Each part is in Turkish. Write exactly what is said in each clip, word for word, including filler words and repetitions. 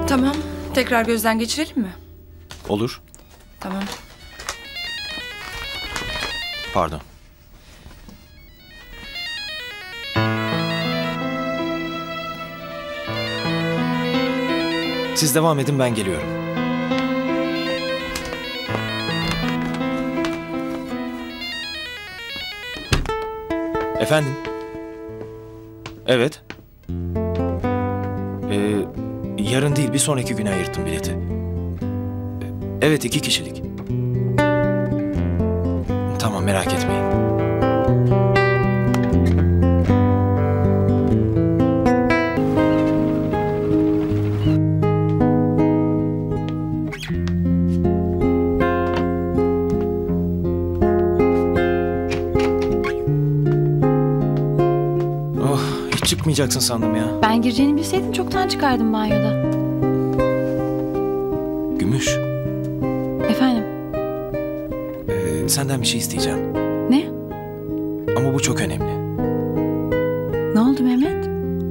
Tamam. Tekrar gözden geçirelim mi? Olur. Tamam. Pardon. Siz devam edin, ben geliyorum. Efendim? Evet. Ee, yarın değil, bir sonraki güne ayırttım bileti. Evet, iki kişilik. Tamam, merak etmeyin. Oh, hiç çıkmayacaksın sandım ya. Ben gireceğini bilseydim çoktan çıkardım banyoda. Gümüş, Efendim? ee, senden bir şey isteyeceğim. Ne? Ama bu çok önemli. Ne oldu Mehmet?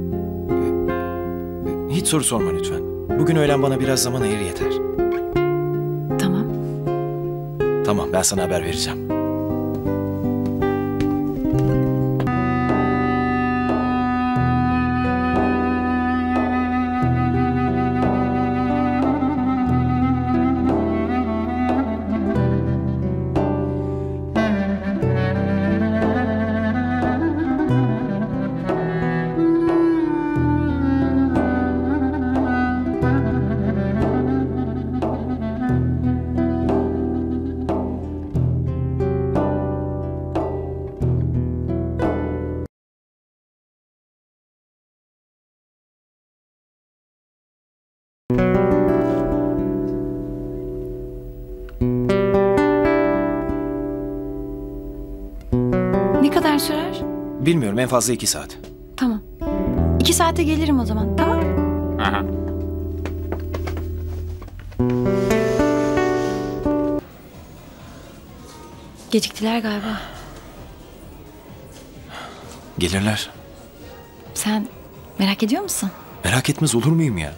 Hiç soru sorma lütfen. Bugün öğlen bana biraz zaman ayır yeter. Tamam. Tamam, ben sana haber vereceğim. Ne kadar sürer? Bilmiyorum, en fazla iki saat. Tamam. İki saate gelirim o zaman, tamam? Aha. Geciktiler galiba. Gelirler. Sen merak ediyor musun? Merak etmez olur muyum ya?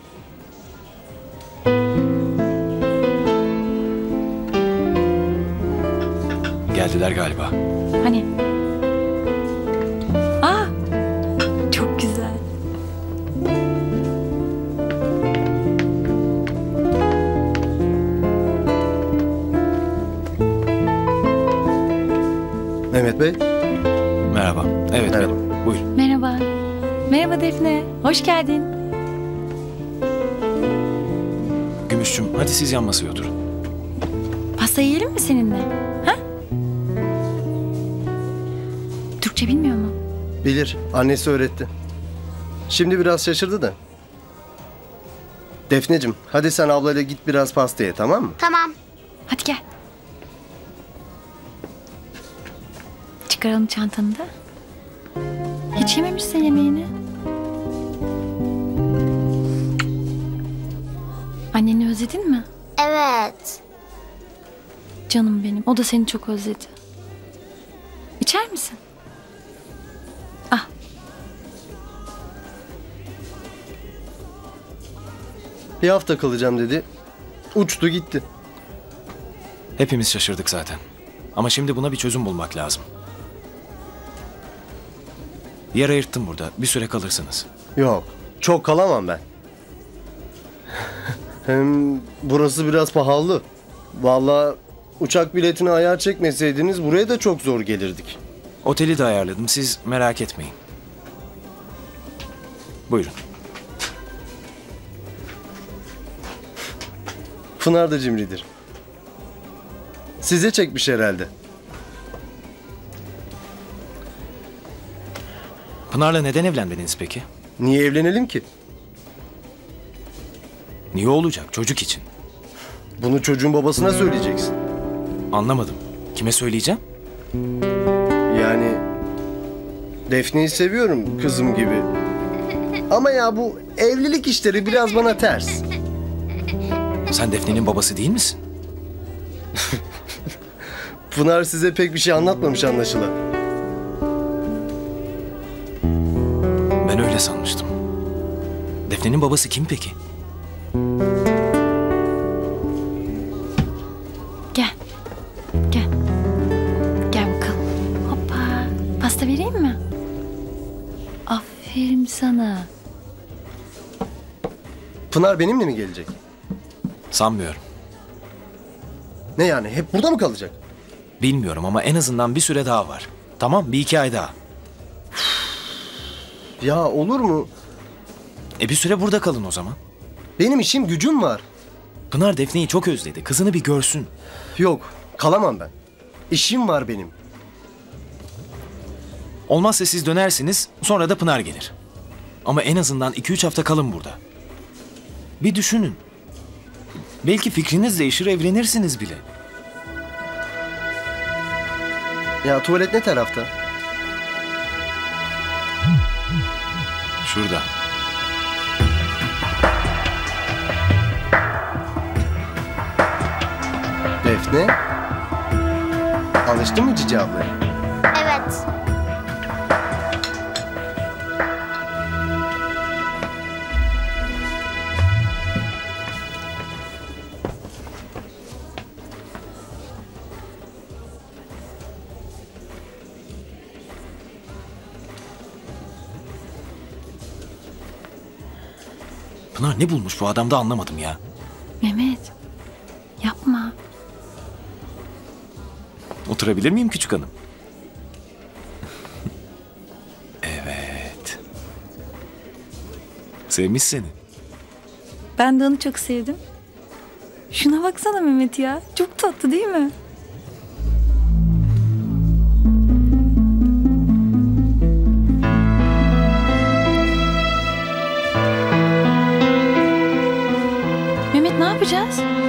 Geldiler galiba. Hani? Aa! Çok güzel. Mehmet Bey. Merhaba. Evet, Merhaba. benim. Buyurun. Merhaba. Merhaba Defne. Hoş geldin. Gümüşçüm, hadi siz yan masaya oturun. Pasta yiyelim mi seninle? Ha? Türkçe bilmiyor mu? Bilir. Annesi öğretti. Şimdi biraz şaşırdı da. Defneciğim, hadi sen ablayla git biraz pasta ye, tamam mı? Tamam. Hadi gel. Çıkaralım çantanı da. Hiç yememişsin yemeğini. Anneni özledin mi? Evet. Canım benim. O da seni çok özledi. İçer misin? Ah. Bir hafta kalacağım dedi. Uçtu gitti. Hepimiz şaşırdık zaten. Ama şimdi buna bir çözüm bulmak lazım. Yer ayırttım burada. Bir süre kalırsınız. Yok. Çok kalamam ben. Hem burası biraz pahalı. Vallahi uçak biletini ayar çekmeseydiniz buraya da çok zor gelirdik. Oteli de ayarladım. Siz merak etmeyin. Buyurun. Pınar da cimridir. Size çekmiş herhalde. Pınar'la neden evlenmediniz peki? Niye evlenelim ki? Niye olacak? Çocuk için. Bunu çocuğun babasına söyleyeceksin. Anlamadım. Kime söyleyeceğim? Yani Defne'yi seviyorum kızım gibi. Ama ya bu evlilik işleri biraz bana ters. Sen Defne'nin babası değil misin? Pınar size pek bir şey anlatmamış anlaşılan. Ben öyle sanmıştım. Defne'nin babası kim peki? Gel. Gel. Gel bakalım. Hoppa. Pasta vereyim mi? Aferin sana. Pınar benimle mi gelecek? Sanmıyorum. Ne yani, hep burada mı kalacak? Bilmiyorum ama en azından bir süre daha var. Tamam, bir iki ay daha. Ya olur mu? E bir süre burada kalın o zaman. Benim işim gücüm var. Pınar Defne'yi çok özledi. Kızını bir görsün. Yok, kalamam ben. İşim var benim. Olmazsa siz dönersiniz, sonra da Pınar gelir. Ama en azından iki üç hafta kalın burada. Bir düşünün. Belki fikriniz değişir, evlenirsiniz bile. Ya tuvalet ne tarafta? Şurada. Defne? Alıştın mı Cici ablaya? Evet. Pınar ne bulmuş bu adamda anlamadım ya. Mehmet. Yapma. Oturabilir miyim küçük hanım? Evet. Sevmiş seni. Ben de onu çok sevdim. Şuna baksana Mehmet ya. Çok tatlı değil mi? Mehmet ne yapacağız?